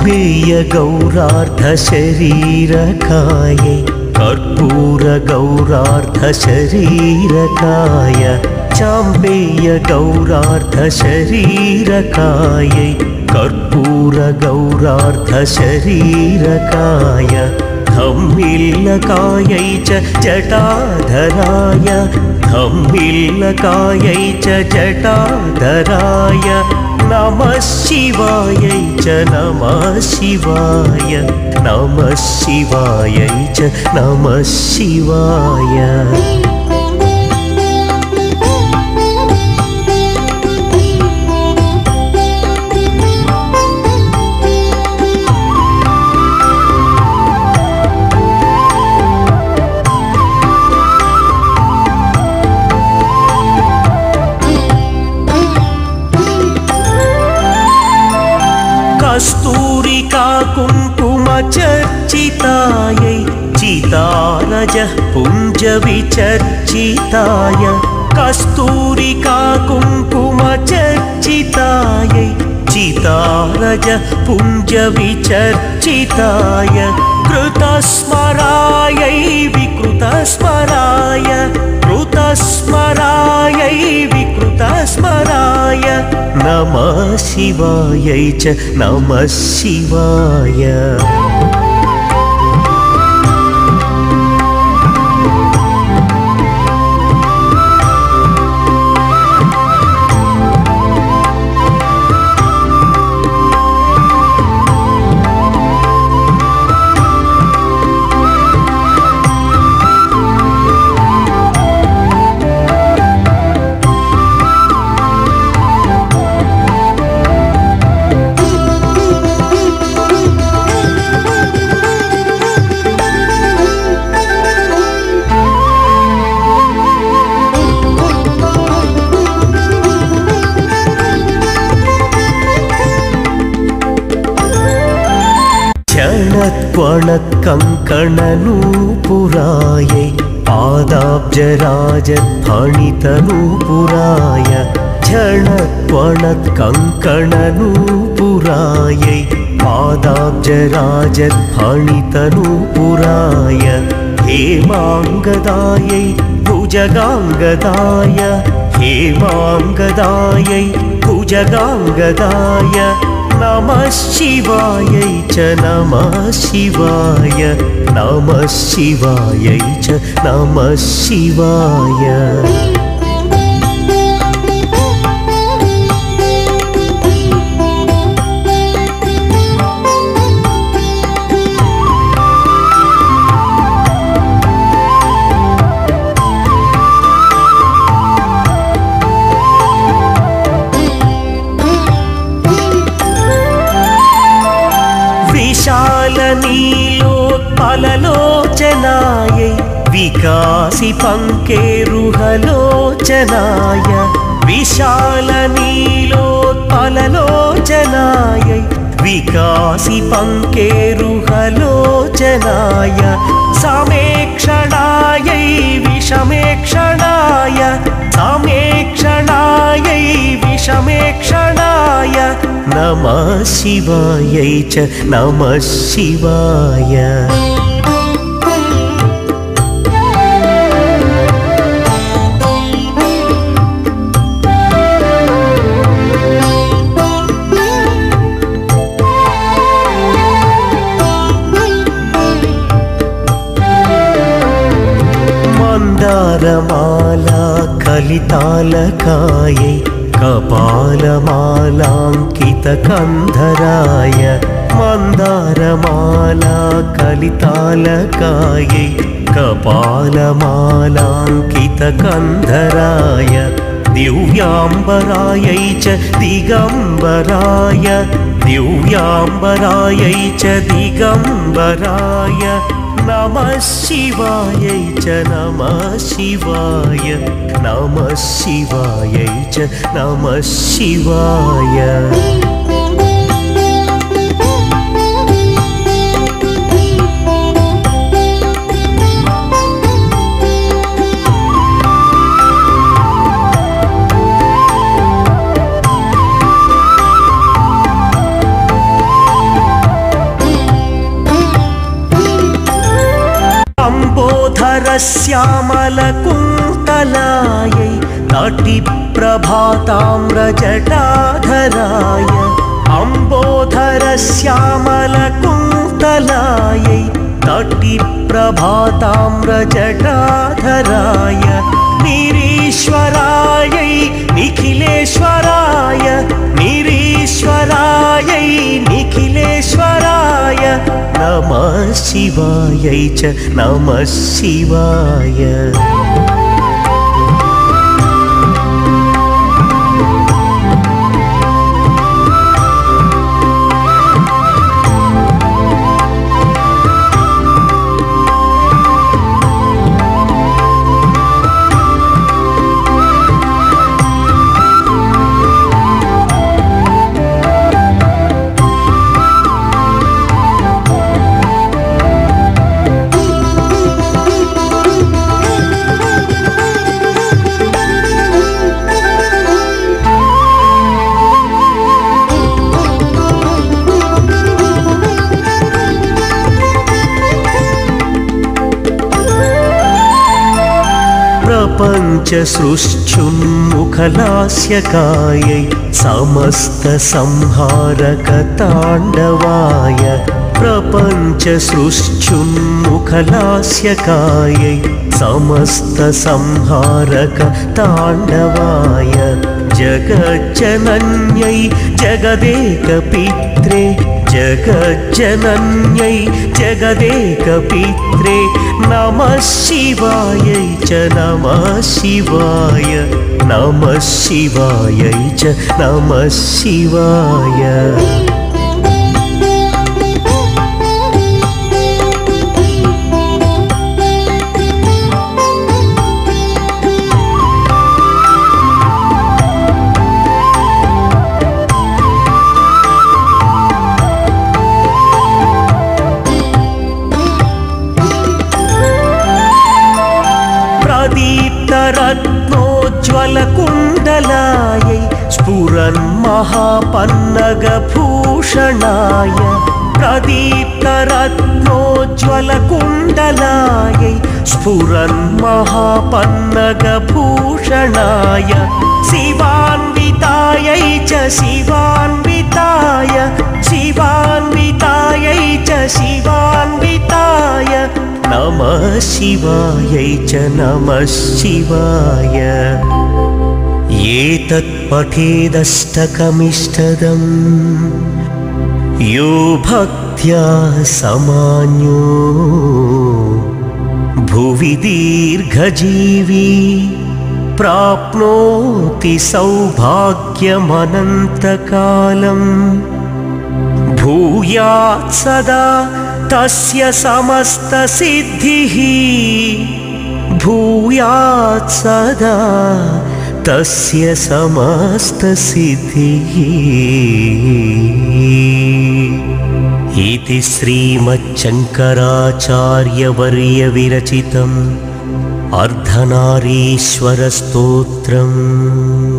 चाम्बेय गौरार्ध शरीरकायै कर्पूर गौरार्ध शरीरकाय चाम्बेय गौरार्ध शरीरकायै कर्पूर गौरार्ध शरीरकाय धम्मिल्लकायै च जटाधराय धम्मिल्लकायै च जटाधराय नमः शिवायै च नमः शिवाय नमः शिवायै च नमः शिवाय। कस्तूरिका कुङ्कुम चर्चितायै चितारजः पुञ्ज विचर्चिताय कस्तूरिका कुङ्कुम चर्चितायै चितारजः पुञ्ज विचर्चिताय कृतस्मरायै विकृतस्मराय कृतस्मरायै विकृतस्मराय नमः शिवायै च नमः शिवाय। कङ्कणनूपुरायै पादाब्जराजध्वनितनूपुराय झणत्वणत्कङ्कणनूपुरायै पादाब्जराजध्वनितनूपुराय हेमाङ्गदायै भुजगाङ्गदाय हेमाङ्गदायै भुजगाङ्गदाय नमः शिवायै च नमः शिवाय नमः शिवायै च नमः शिवाय। विशालनीलोत्पललोचनायै विकासि पङ्केरुहलोचनाय विशालनीलोत्पललोचनायै विकासि पङ्केरुहलोचनाय समेक्षणायै विषमेक्षणाय समेक्षणायै विषमेक्षणाय नमः शिवायै च नमः शिवाय। मन्दारमाला कलितालकायै कपालमालाङ्कितकन्धराय मन्दारमाला कलितालकायै कपालमालाङ्कितकन्धराय दिव्याम्बरायै च दिगम्बराय दिव्याम्बरायै च दिगम्बराय नमः शिवायै च नमः शिवाय नमः शिवायै च नमः शिवाय। अम्बोधरश्यामलकुन्तलायै तटिप्रभाताम्रजटाधराय अम्बोधरश्यामलकुन्तलायै तटिप्रभाताम्रजटाधराय निरीश्वरायै निखिलेश्वराय निरीश्वरायै निखिलेश्वराय नमः शिवायै च नमः शिवाय। प्रपञ्चसृष्टुन्मुखलास्यकायै समस्तसंहारकताण्डवाय प्रपञ्चसृष्टुन्मुखलास्यकायै समस्तसंहारकताण्डवाय जगज्जनन्यै जगदेकपित्रे जगज्जनन्यै जगदेकपित्रे नमः शिवायै च नमः शिवाय नमः शिवायै च नमः शिवाय। रत्नोज्ज्वलकुण्डलायै स्फुरन्महापन्नगभूषणाय प्रदीप्तरत्नोज्ज्वलकुण्डलायै स्फुरन्महापन्नगभूषणाय शिवान्वितायै च शिवान्विताय शिवान्वितायै च शिवान्विताय नमः शिवायै च नमः शिवाय। एतत् पठेदष्टकमिष्टदम् यो भक्त्या समान्यो भुवि दीर्घजीवी प्राप्नोति सौभाग्यमनन्तकालम् भूयात् सदा तस्य समस्तसिद्धिः भूयात् सदा तस्य समस्तसिद्धिः। इति श्रीमच्छङ्कराचार्यवर्यविरचितम् अर्धनारीश्वरस्तोत्रम्।